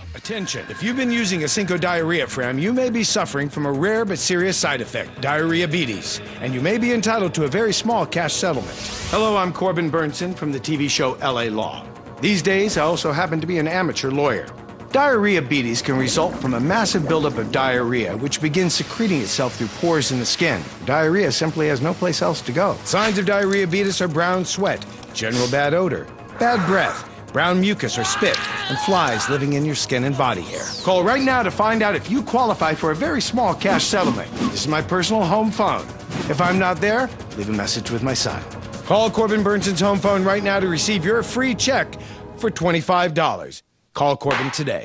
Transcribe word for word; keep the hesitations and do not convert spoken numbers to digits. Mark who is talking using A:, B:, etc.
A: Attention, if you've been using a Cinco Diarrhea Fram, you may be suffering from a rare but serious side effect, diarrheabetes, and you may be entitled to a very small cash settlement. Hello, I'm Corbin Burnson from the T V show L A Law. These days, I also happen to be an amateur lawyer. Diarrheabetes can result from a massive buildup of diarrhea, which begins secreting itself through pores in the skin. Diarrhea simply has no place else to go. Signs of diarrheabetes are brown sweat, general bad odor, bad breath, brown mucus or spit, and flies living in your skin and body hair. Call right now to find out if you qualify for a very small cash settlement. This is my personal home phone. If I'm not there, leave a message with my son. Call Corbin Burnson's home phone right now to receive your free check for twenty-five dollars. Call Corbin today.